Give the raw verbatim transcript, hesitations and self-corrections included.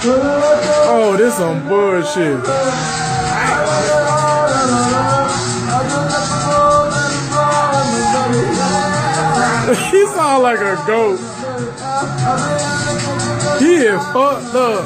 Oh, this some bullshit. He sound like a goat. He is fucked up.